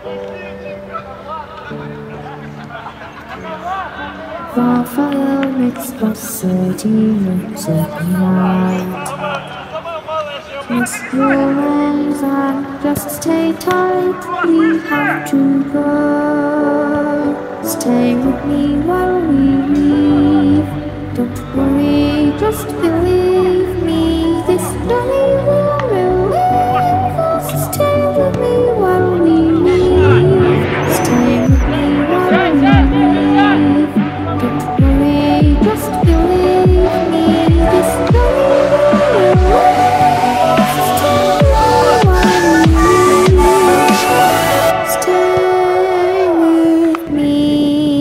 Raphael makes about 30 minutes at night. Close your eyes and just stay tight. We have to go. Stay with me while we leave. Don't worry, just believe me. This journey will relieve us. Stay with me while we leave. Stay with me while we leave. Don't worry, just believe me. This journey will relieve us. Stay while we leave. Stay with me.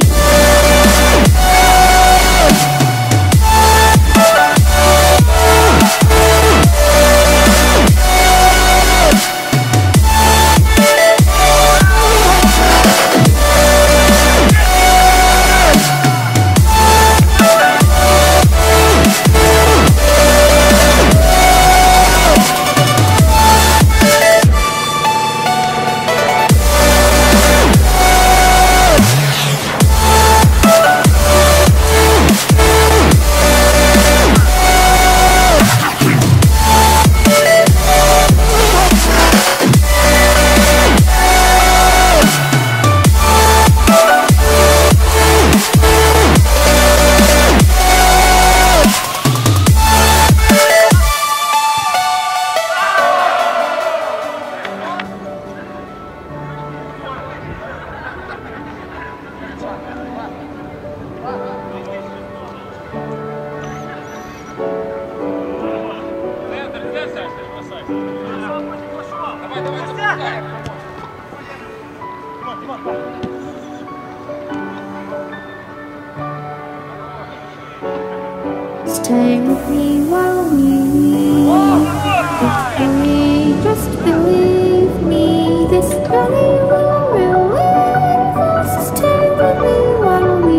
Stay with me while we leave. Don't worry, just believe me. This journey will relieve us. Stay with me while we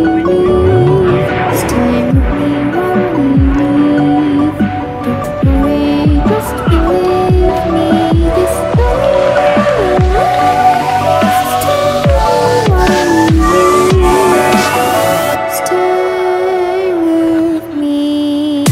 leave. Stay with me while we leave. Don't worry, just believe me. This journey will relieve us. Stay with me while we leave. Stay with me.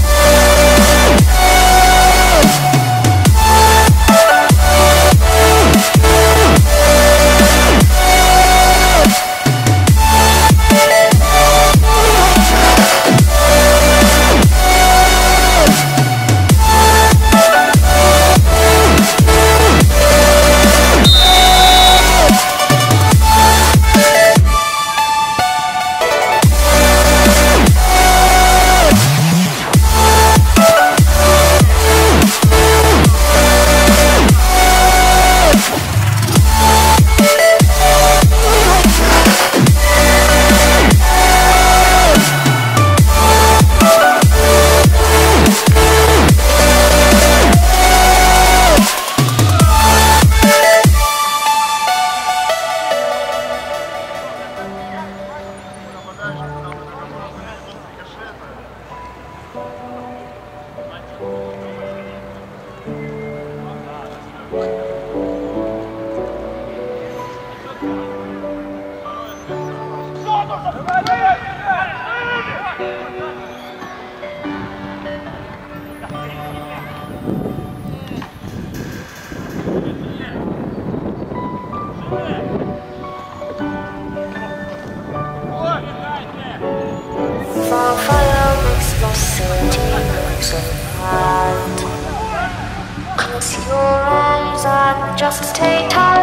Close your eyes and just stay tight.